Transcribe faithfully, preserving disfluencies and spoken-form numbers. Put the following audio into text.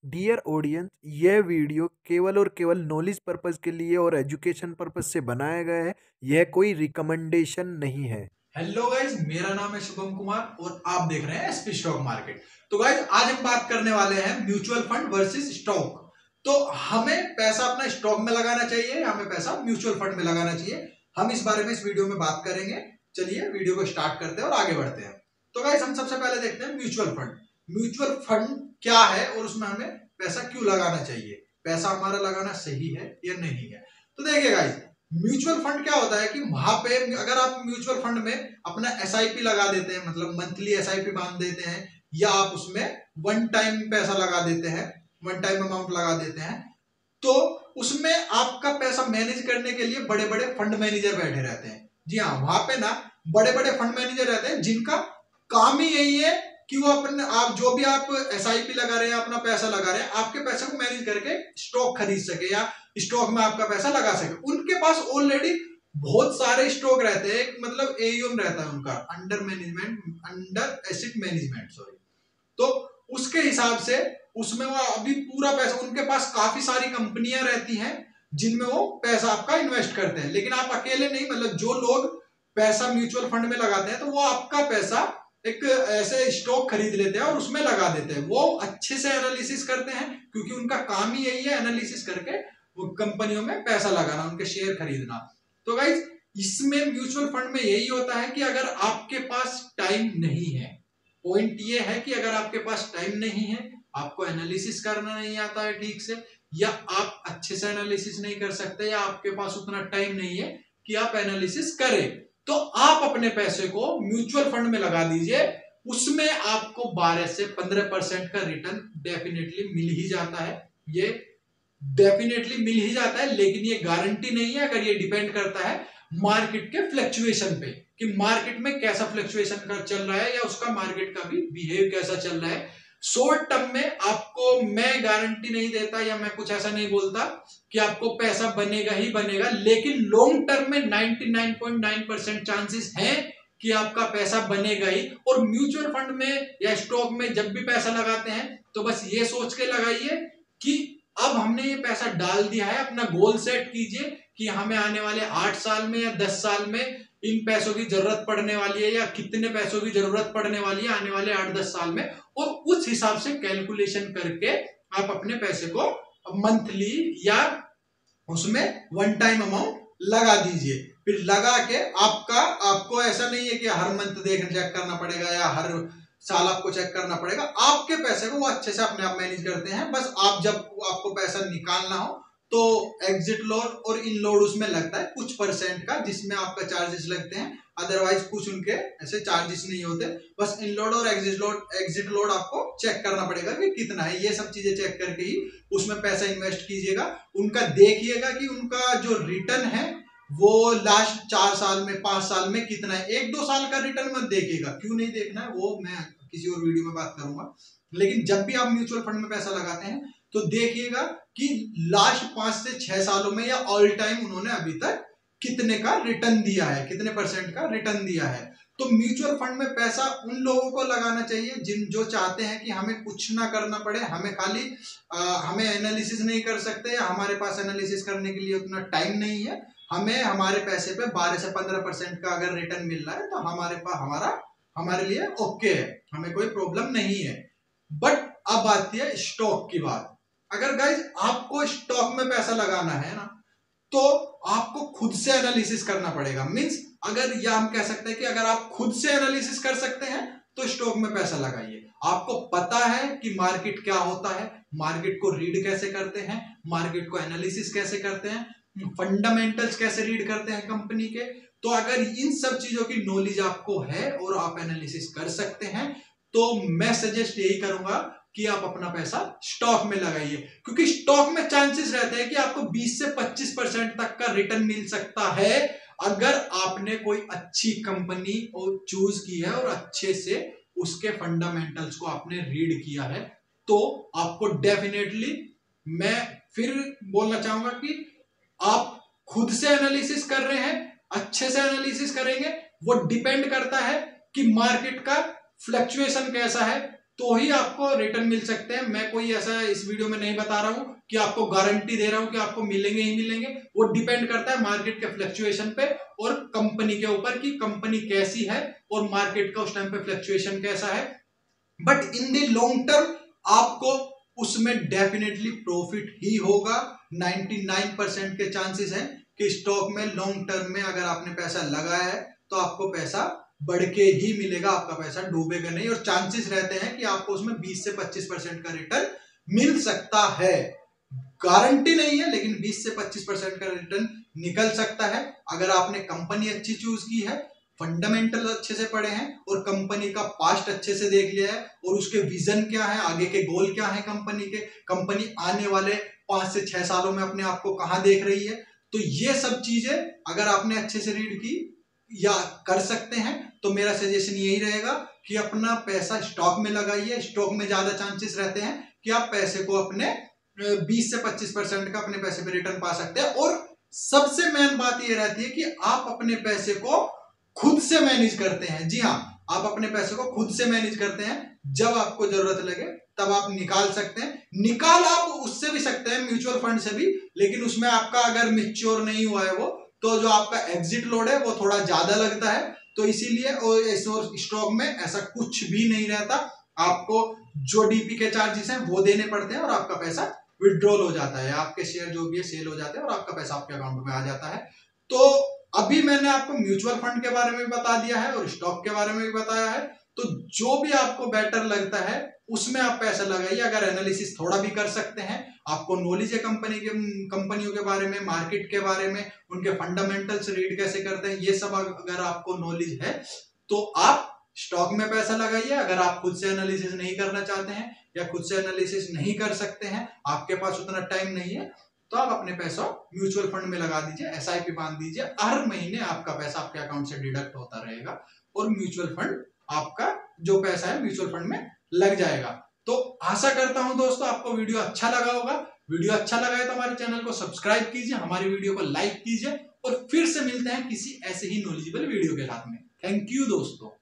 Dear audience, यह video केवल और केवल नॉलेज पर्पस के लिए और एजुकेशन पर्पस से बनाया गया है। यह कोई रिकमेंडेशन नहीं है। हेलो गाइज, मेरा नाम है शुभम कुमार और आप देख रहे हैं एसपी स्टॉक मार्केट। तो गाइज आज हम बात करने वाले हैं म्यूचुअल फंड वर्सेस स्टॉक। तो हमें पैसा अपना स्टॉक में लगाना चाहिए या हमें पैसा म्यूचुअल फंड में लगाना चाहिए, हम इस बारे में इस वीडियो में बात करेंगे। चलिए वीडियो को स्टार्ट करते हैं और आगे बढ़ते हैं। तो गाइज हम सबसे पहले देखते हैं म्यूचुअल फंड। म्यूचुअल फंड क्या है और उसमें हमें पैसा क्यों लगाना चाहिए, पैसा हमारा लगाना सही है या नहीं है। तो देखिए गाइज, म्यूचुअल फंड क्या होता है कि वहां पे अगर आप म्यूचुअल फंड में अपना एसआईपी लगा देते हैं, मतलब मंथली एसआईपी बांध देते हैं, या आप उसमें वन टाइम पैसा लगा देते हैं, वन टाइम अमाउंट लगा देते हैं, तो उसमें आपका पैसा मैनेज करने के लिए बड़े बड़े फंड मैनेजर बैठे रहते हैं। जी हाँ, वहां पे ना बड़े बड़े फंड मैनेजर रहते हैं जिनका काम ही यही है कि वो अपने आप जो भी आप एसआईपी लगा रहे हैं, अपना पैसा लगा रहे हैं, आपके पैसे को मैनेज करके स्टॉक खरीद सके या स्टॉक में आपका पैसा लगा सके। उनके पास ऑलरेडी बहुत सारे स्टॉक रहते हैं, मतलब एयूएम रहता है उनका, under management, under asset management sorry. तो उसके हिसाब से उसमें वो अभी पूरा पैसा, उनके पास काफी सारी कंपनियां रहती हैं जिनमें वो पैसा आपका इन्वेस्ट करते हैं। लेकिन आप अकेले नहीं, मतलब जो लोग पैसा म्यूचुअल फंड में लगाते हैं तो वो आपका पैसा एक ऐसे स्टॉक खरीद लेते हैं और उसमें लगा देते हैं। वो अच्छे से एनालिसिस करते हैं क्योंकि उनका काम ही यही है, एनालिसिस करके वो कंपनियों में पैसा लगाना, उनके शेयर खरीदना। तो गाइज इसमें म्यूचुअल फंड में यही होता है कि अगर आपके पास टाइम नहीं है, पॉइंट ये है कि अगर आपके पास टाइम नहीं है, आपको एनालिसिस करना नहीं आता है ठीक से, या आप अच्छे से एनालिसिस नहीं कर सकते, या आपके पास उतना टाइम नहीं है कि आप एनालिसिस करें, तो आप अपने पैसे को म्यूचुअल फंड में लगा दीजिए। उसमें आपको बारह से पंद्रह परसेंट का रिटर्न डेफिनेटली मिल ही जाता है। ये डेफिनेटली मिल ही जाता है, लेकिन ये गारंटी नहीं है। अगर ये डिपेंड करता है मार्केट के फ्लक्चुएशन पे कि मार्केट में कैसा फ्लक्चुएशन का चल रहा है या उसका मार्केट का भी बिहेव कैसा चल रहा है। शॉर्ट टर्म में आपको मैं गारंटी नहीं देता या मैं कुछ ऐसा नहीं बोलता कि आपको पैसा बनेगा ही बनेगा, लेकिन लॉन्ग टर्म में निन्यानवे पॉइंट नौ परसेंट चांसेस हैं कि आपका पैसा बनेगा ही। और म्यूचुअल फंड में या स्टॉक में जब भी पैसा लगाते हैं तो बस ये सोच के लगाइए कि अब हमने ये पैसा डाल दिया है, अपना गोल सेट कीजिए कि हमें आने वाले आठ साल में या दस साल में इन पैसों की जरूरत पड़ने वाली है, या कितने पैसों की जरूरत पड़ने वाली है आने वाले आठ दस साल में, और उस हिसाब से कैलकुलेशन करके आप अपने पैसे को मंथली या उसमें वन टाइम अमाउंट लगा दीजिए। फिर लगा के आपका आपको ऐसा नहीं है कि हर मंथ देख चेक करना पड़ेगा या हर साल आपको चेक करना पड़ेगा। आपके पैसे को वो अच्छे से अपने आप मैनेज करते हैं। बस आप जब आपको पैसा निकालना हो तो एग्जिट लोड और इन लोड उसमें लगता है कुछ परसेंट का, जिसमें आपका चार्जेस लगते हैं। अदरवाइज कुछ उनके ऐसे चार्जेस नहीं होते। बस इन लोड और एग्जिट लोड एग्जिट लोड आपको चेक करना पड़ेगा कि कितना है। ये सब चीजें चेक करके ही उसमें पैसा इन्वेस्ट कीजिएगा। उनका देखिएगा कि उनका जो रिटर्न है वो लास्ट चार साल में, पांच साल में कितना है। एक दो साल का रिटर्न मत देखिएगा, क्यों नहीं देखना है वो मैं किसी और वीडियो में बात करूंगा। लेकिन जब भी आप म्यूचुअल फंड में पैसा लगाते हैं तो देखिएगा कि लास्ट पांच से छह सालों में या ऑल टाइम उन्होंने अभी तक कितने का रिटर्न दिया है, कितने परसेंट का रिटर्न दिया है। तो म्यूचुअल फंड में पैसा उन लोगों को लगाना चाहिए जिन जो चाहते हैं कि हमें कुछ ना करना पड़े, हमें खाली आ, हमें एनालिसिस नहीं कर सकते या हमारे पास एनालिसिस करने के लिए उतना टाइम नहीं है, हमें हमारे पैसे पे बारह से पंद्रह परसेंट का अगर रिटर्न मिल रहा है तो हमारे पास हमारा हमारे लिए ओके है, हमें कोई प्रॉब्लम नहीं है। बट अब आती है स्टॉक की बात। अगर गाइज आपको स्टॉक में पैसा लगाना है ना, तो आपको खुद से एनालिसिस करना पड़ेगा। मींस अगर या हम कह सकते हैं कि अगर आप खुद से एनालिसिस कर सकते हैं तो स्टॉक में पैसा लगाइए। आपको पता है कि मार्केट क्या होता है, मार्केट को रीड कैसे करते हैं, मार्केट को एनालिसिस कैसे करते हैं, फंडामेंटल्स कैसे रीड करते हैं कंपनी के। तो अगर इन सब चीजों की नॉलेज आपको है और आप एनालिसिस कर सकते हैं तो मैं सजेस्ट यही करूंगा कि आप अपना पैसा स्टॉक में लगाइए, क्योंकि स्टॉक में चांसेस रहते हैं कि आपको बीस से पच्चीस परसेंट तक का रिटर्न मिल सकता है अगर आपने कोई अच्छी कंपनी चूज की है और अच्छे से उसके फंडामेंटल्स को आपने रीड किया है। तो आपको डेफिनेटली मैं फिर बोलना चाहूंगा कि आप खुद से एनालिसिस कर रहे हैं, अच्छे से एनालिसिस करेंगे। वो डिपेंड करता है कि मार्केट का फ्लक्चुएशन कैसा है, तो ही आपको रिटर्न मिल सकते हैं। मैं कोई ऐसा इस वीडियो में नहीं बता रहा हूं कि आपको गारंटी दे रहा हूं कि आपको मिलेंगे ही मिलेंगे। वो डिपेंड करता है मार्केट के फ्लक्चुएशन पे और कंपनी के ऊपर कि कंपनी कैसी है और मार्केट का उस टाइम पे फ्लक्चुएशन कैसा है। But in the long term आपको उसमें डेफिनेटली प्रॉफिट ही होगा। निन्यानवे परसेंट के चांसेस हैं कि स्टॉक में लॉन्ग टर्म में अगर आपने पैसा लगाया है तो आपको पैसा बढ़ के ही मिलेगा, आपका पैसा डूबेगा नहीं। और चांसेस रहते हैं कि आपको उसमें बीस से पच्चीस परसेंट का रिटर्न मिल सकता है। गारंटी नहीं है लेकिन बीस से पच्चीस परसेंट का रिटर्न निकल सकता है अगर आपने कंपनी अच्छी चूज की है, फंडामेंटल अच्छे से पढ़े हैं और कंपनी का पास्ट अच्छे से देख लिया है और उसके विजन क्या है, आगे के गोल क्या है कंपनी के, कंपनी आने वाले पांच से छह सालों में अपने आप को कहां देख रही है। तो ये सब चीजें अगर आपने अच्छे से रीड की या कर सकते हैं तो मेरा सजेशन यही रहेगा कि अपना पैसा स्टॉक में लगाइए। स्टॉक में ज्यादा चांसेस रहते हैं कि आप पैसे को अपने बीस से पच्चीस परसेंट का अपने पैसे पे रिटर्न पा सकते हैं। और सबसे मेन बात यह रहती है कि आप अपने पैसे को खुद से मैनेज करते हैं। जी हाँ, आप अपने पैसे को खुद से मैनेज करते हैं। जब आपको जरूरत लगे तब आप निकाल सकते हैं। निकाल आप उससे भी सकते हैं, म्यूचुअल फंड से भी, लेकिन उसमें आपका अगर मैच्योर नहीं हुआ है वो, तो जो आपका एग्जिट लोड है वो थोड़ा ज्यादा लगता है। तो इसीलिए स्टॉक में ऐसा कुछ भी नहीं रहता। आपको जो डीपी के चार्जेस हैं वो देने पड़ते हैं और आपका पैसा विड्रॉल हो जाता है, आपके शेयर जो भी है सेल हो जाते हैं और आपका पैसा आपके अकाउंट में आ जाता है। तो अभी मैंने आपको म्यूचुअल फंड के बारे में भी बता दिया है और स्टॉक के बारे में भी बताया है। तो जो भी आपको बेटर लगता है उसमें आप पैसा लगाइए। अगर एनालिसिस थोड़ा भी कर सकते हैं, आपको नॉलेज है कंपनी के कंपनियों के बारे में, मार्केट के बारे में, उनके फंडामेंटल्स रीड कैसे करते हैं, ये सब अगर आपको नॉलेज है तो आप स्टॉक में पैसा लगाइए। अगर आप खुद से एनालिसिस नहीं करना चाहते हैं या खुद से एनालिसिस नहीं कर सकते हैं, आपके पास उतना टाइम नहीं है, तो आप अपने पैसा म्यूचुअल फंड में लगा दीजिए, एसआईपी बांध दीजिए। हर महीने आपका पैसा आपके अकाउंट से डिडक्ट होता रहेगा और म्यूचुअल फंड आपका जो पैसा है म्यूचुअल फंड में लग जाएगा। तो आशा करता हूं दोस्तों आपको वीडियो अच्छा लगा होगा। वीडियो अच्छा लगा है तो हमारे चैनल को सब्सक्राइब कीजिए, हमारी वीडियो को लाइक कीजिए और फिर से मिलते हैं किसी ऐसे ही नॉलेजेबल वीडियो के साथ में। थैंक यू दोस्तों।